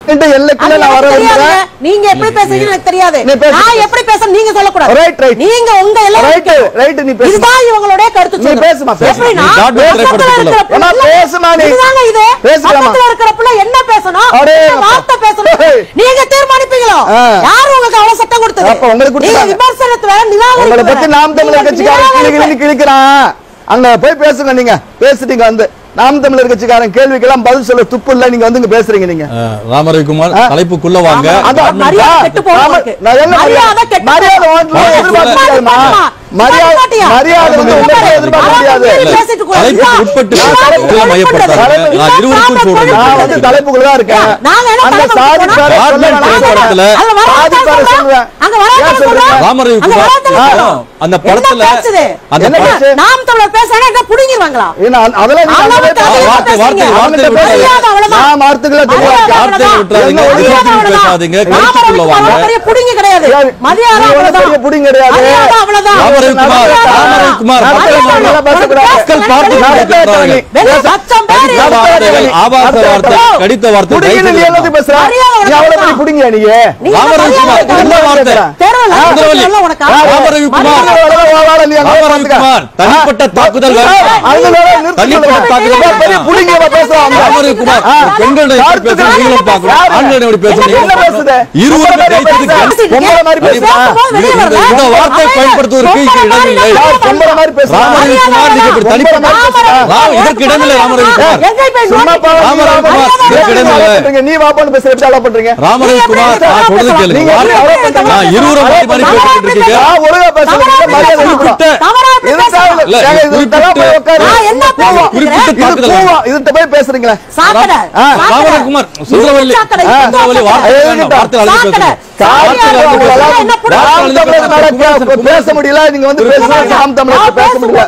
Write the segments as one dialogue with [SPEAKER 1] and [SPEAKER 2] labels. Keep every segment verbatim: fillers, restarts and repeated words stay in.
[SPEAKER 1] எல்லைக்குள்ள நான் வர விரும்புறேன்.
[SPEAKER 2] நீங்க எப்படி பேசுறீங்கன்னு எனக்கு தெரியாது. நான் எப்படி பேசணும் நீங்க சொல்ல கூடாது.
[SPEAKER 1] Right right.
[SPEAKER 2] நீங்க உங்க எல்லை
[SPEAKER 1] ரைட் ரைட் நீ பேசு.
[SPEAKER 2] இதுதான் இவங்களுடைய கருத்து.
[SPEAKER 1] நீ பேசுமா பேசு.
[SPEAKER 2] எப்படினா
[SPEAKER 1] ஏமா பேசுமா நீ.
[SPEAKER 2] இதுதாங்க இது. பக்கத்துல இருக்கிற புள்ள என்ன பேசணும்? வார்த்தை பேசணும். நீங்க தீர்மானிப்பீங்களோ? யார் உங்களுக்கு அவ்வளவு சட்டம் கொடுத்தது?
[SPEAKER 1] அப்ப உங்களுக்கு கொடுத்தா.
[SPEAKER 2] நீங்க விமர்சனத்தை வேற நிராகரிக்க.
[SPEAKER 1] உங்களை பத்தி நாம் தமிழர் கட்சிக்காரன் கிளி கிளி கிளிக்கறான். அங்க போய் பேசுங்க நீங்க. பேசிட்டீங்க வந்து நாம் தமிழர் கட்சிக்காரன் கேள்விக்கெல்லாம் பதில் சொல்ல துப்பு இல்ல. நீங்க வந்து பேசுறீங்க நீங்க.
[SPEAKER 3] ராம ரவிக்குமார் தலைப்புக்குள்ள வாங்க.
[SPEAKER 2] மரியாதை கெட்டு போகுது.
[SPEAKER 1] நான் என்ன மரியாதை கெட்டு மரியாதை வாங்கல எதிர்பார்க்க முடியாதுமா. மரியாதை மரியாதை வந்து உங்களுக்கு எதிர்பார்க்க முடியாது.
[SPEAKER 3] தலைப்பு உட்பட்டு தலைப்புக்குள்ள மையப்படுறாங்க. நான் இருவருக்கும் சொல்றேன்.
[SPEAKER 1] நான் வந்து தலைப்புக்குள்ள தான் இருக்கேன். அந்த சாதி பேரை சொல்றேன். சாதி பேரை சொல்றேன். அங்க வராதீங்க.
[SPEAKER 3] ராம ரவிக்குமார் அந்த படத்துல அந்த
[SPEAKER 2] நாம் தமிழர் பேசறேன்னா என்ன புடிங்கிடுவாங்களா?
[SPEAKER 1] ஏன்னா அதெல்லாம் நீங்க
[SPEAKER 3] வார்த்தை வார்த்தை வார்த்தை விட்டுறாதீங்க.
[SPEAKER 1] நான் வார்த்தைகளை
[SPEAKER 3] வார்த்தை விட்டுறாதீங்க. பேசாதீங்க. கருத்துக்குள்ள வாங்க.
[SPEAKER 2] பெரிய புடிங்க கிடையாது. மரியாதை அவ்வளவுதான்.
[SPEAKER 1] புடிங்க கிடையாது.
[SPEAKER 2] மரியாதை அவ்வளவுதான்.
[SPEAKER 3] ராம ரவிக்குமார் ராம ரவிக்குமார் மக்கள் பார்த்து பேசுறாங்க.
[SPEAKER 2] லட்சம் பேர்
[SPEAKER 3] ஆபாச வார்த்தை கடித்த வார்த்தை
[SPEAKER 1] புடிங்க நீ என்ன பேசுற? நீ அவ்வளவு பெரிய புடிங்க நீ.
[SPEAKER 3] ராம ரவிக்குமார் என்ன வார்த்தை? சுந்தரவல்லி ராம ரவிக்குமார் தனிப்பட்ட தாக்குதல் தனிப்பட்ட தாக்குதல்
[SPEAKER 1] பெரிய புடிங்க பேசுறாங்க.
[SPEAKER 3] ராம ரவிக்குமார் பெண்களுடைய பேசுறது நீங்களும் பார்க்கணும். ஆண்களுடைய பேசுறது
[SPEAKER 1] என்ன பேசுது?
[SPEAKER 3] இருவரும் கைத்தடி
[SPEAKER 1] பொம்பளை மாதிரி பேசுறாங்க.
[SPEAKER 3] இந்த வார்த்தை பயன்படுத்துவதற்கு இடமில்லை.
[SPEAKER 1] பொம்பளை மாதிரி பேசுறாங்க.
[SPEAKER 3] ராம ரவிக்குமார் நீங்க இப்படி தனிப்பட்ட இதற்கு இடமில்லை. ராம ரவிக்குமார் ராம ரவிக்குமார் இதற்கு இடமில்லை.
[SPEAKER 1] நீ வாப்பான்னு பேசுற எப்படி அலோ பண்றீங்க?
[SPEAKER 3] ராம ரவிக்குமார் நான் சொல்றது கேளுங்க. நான் இருவரும் மாறி மாறி பேசிட்டு இருக்கீங்க.
[SPEAKER 1] ஒழுங்கா பேசுங்க. மரியாதை கொடுத்து இதுட்ட போய் பேசுறீங்களா?
[SPEAKER 3] ராம ரவிக்குமார் சுந்தரவல்லி சுந்தரவல்லி வார்த்தை
[SPEAKER 1] பேச முடியல. நீங்க வந்து நாம் தமிழர் பேச முடியல.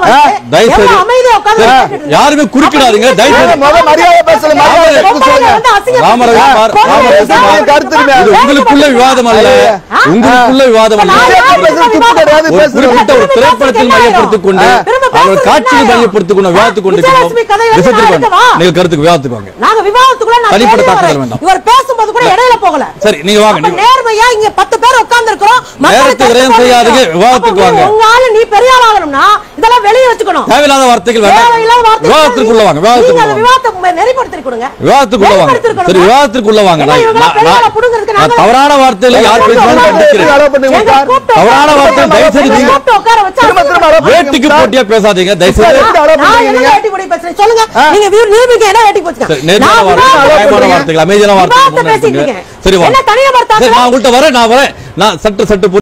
[SPEAKER 3] யாருமே குறுக்கிடாதீங்க.
[SPEAKER 1] மரியாதை பேசல.
[SPEAKER 3] ராம ரவிக்குமார் உங்களுக்குள்ள விவாதம் அல்ல. உங்களுக்குள்ள விவாதம் அல்ல. குறிப்பிட்ட ஒரு திரைப்படத்தில் மையப்படுத்திக் கொண்டு அவர் காட்சியில் மையப்படுத்திக் கொண்டு விவாதத்துக் கொண்டு நீங்கள் கருத்துக்கு விவாதத்துக்கு வாங்க. தனிப்பட்ட தாக்குதல் வேண்டாம்.
[SPEAKER 2] இவர் பேசும்போது கூட இடையில போகல.
[SPEAKER 3] சரி நீங்க வாங்க.
[SPEAKER 2] நேர்மையா இங்க பத்து பேர் உட்கார்ந்து இருக்கோம்.
[SPEAKER 3] நேரத்தை விரயம் செய்யாதீங்க. விவாதத்துக்கு வாங்க.
[SPEAKER 2] உங்களால நீ பெரிய ஆள் ஆகணும்னா இதெல்லாம் வெளிய வச்சுக்கணும்.
[SPEAKER 3] தேவையில்லாத வார்த்தைகள் வேண்டாம். விவாதத்துக்குள்ள வாங்க. விவாதத்துக்குள்ள வாங்க.
[SPEAKER 2] விவாதத்தை நெறிப்படுத்தி கொடுங்க.
[SPEAKER 3] விவாதத்துக்குள்ள வாங்க. சரி விவாதத்துக்குள்ள வாங்க. நான் தவறான வார்த்தையில யார் பேசுறாங்க கண்டிக்கிறேன். தவறான வார்த்தை தயவு செய்து நீங்க வேட்டிக்கு போட்டியா பேசாதீங்க. தயவு செய்து
[SPEAKER 2] சொல்லுங்க. நீங்க நிரூபிக்க என்ன வேட்டிக்கு போச்சுங்க?
[SPEAKER 3] நேர்மையான வார்த்தைகள் அமைதியான வார்த்தைகள். சரி வாங்க. நான் உங்கள்ட்ட வரேன். நான் வரேன். நான் சட்டு சட்டு